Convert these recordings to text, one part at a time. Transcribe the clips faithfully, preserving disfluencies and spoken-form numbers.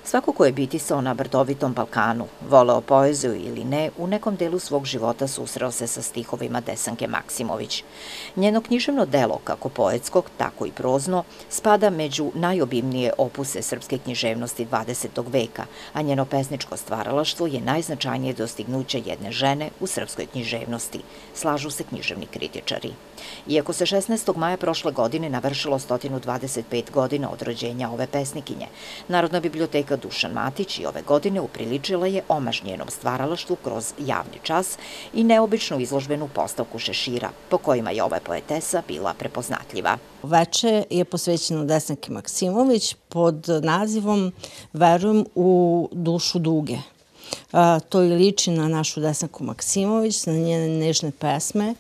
Svako ko je bitisao na brdovitom Balkanu, voleo poeziju ili ne, u nekom delu svog života susreo se sa stihovima Desanke Maksimović. Njeno književno delo, kako poetskog, tako i prozno, spada među najobimnije opuse srpske književnosti dvadesetog veka, a njeno pesničko stvaralaštvo je najznačajnije dostignuće jedne žene u srpskoj književnosti, slažu se književni kritičari. Iako se šesnaestog maja prošle godine navršilo sto dvadeset pet godina od rođenja ove pesnikinje, Narodna biblioteka Dušan Matić i ove godine upriličila je omaž njenom stvaralaštvu kroz javni čas i neobičnu izložbenu postavku šešira, po kojima je ova poetesa bila prepoznatljiva. Veče je posvećeno Desanki Maksimović pod nazivom Verujem u dušu duge. To i liči na našu Desanku Maksimović, na njene nežne pesme,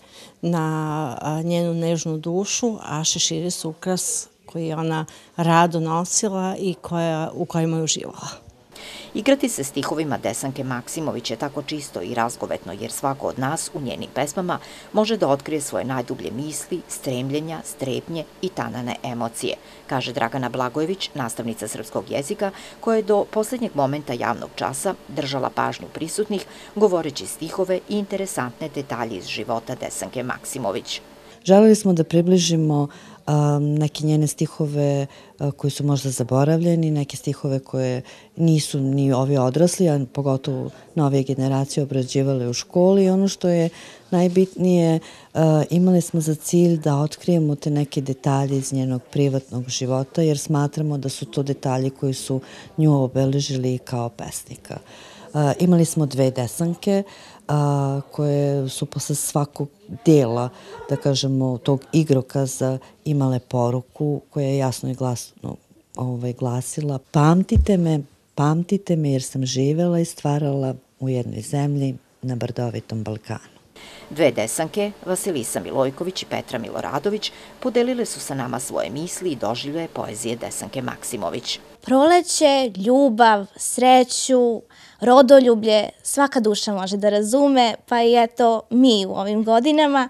na njenu nežnu dušu, a šeširi su ukras koji je ona rado nosila i u kojima je uživala. Igrati se stihovima Desanke Maksimović je tako čisto i razgovetno, jer svako od nas u njenim pesmama može da otkrije svoje najdublje misli, stremljenja, strepnje i tanane emocije, kaže Dragana Blagojević, nastavnica srpskog jezika, koja je do poslednjeg momenta javnog časa držala pažnju prisutnih, govoreći stihove i interesantne detalje iz života Desanke Maksimović. Želeli smo da približimo neke njene stihove koji su možda zaboravljeni, neke stihove koje nisu ni ovi odrasli, a pogotovo novije generacije obrađivale u školi. I ono što je najbitnije, imali smo za cilj da otkrijemo te neke detalje iz njenog privatnog života, jer smatramo da su to detalji koji su nju obeležili kao pesnika. Imali smo dve desanke koje su posle svakog dela, da kažemo, tog igrokaza imale poruku koja je jasno i glasno glasila: pamtite me, pamtite me jer sam živela i stvarala u jednoj zemlji na brdovitom Balkanu. Dve desanke, Vasilisa Milojković i Petra Miloradović, podelile su sa nama svoje misli i doživljaje poezije Desanke Maksimović. Proleće, ljubav, sreću, rodoljublje, svaka duša može da razume, pa i eto mi u ovim godinama,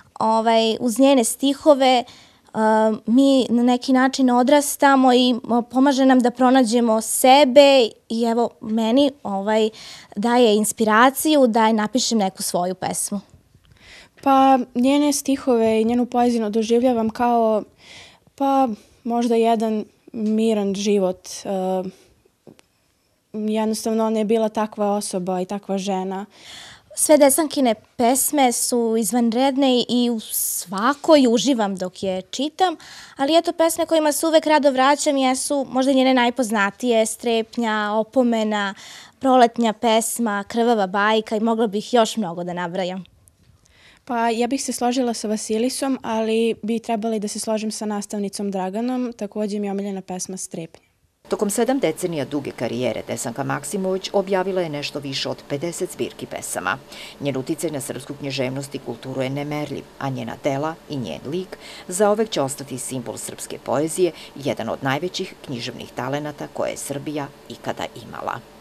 uz njene stihove, mi na neki način odrastamo i pomaže nam da pronađemo sebe i evo meni daje inspiraciju da napišem neku svoju pesmu. Pa njene stihove i njenu poeziju doživljavam kao pa možda jedan miran život. Jednostavno ona je bila takva osoba i takva žena. Sve Desankine pesme su izvanredne i u svakoj uživam dok je čitam, ali eto pesme kojima se uvek rado vraćam jesu možda njene najpoznatije: Strepnja, Opomena, Proletnja pesma, Krvava bajka i mogla bih još mnogo da nabrajam. Pa ja bih se složila sa Vasilisom, ali bi trebali da se složim sa nastavnicom Draganom, također mi je omiljena pesma Strepnja. Tokom sedam decenija duge karijere Desanka Maksimović objavila je nešto više od pedeset zbirki pesama. Njen uticaj na srpsku književnost i kulturu je nemerljiv, a njena dela i njen lik zaovek će ostati simbol srpske poezije i jedan od najvećih književnih talenata koje je Srbija ikada imala.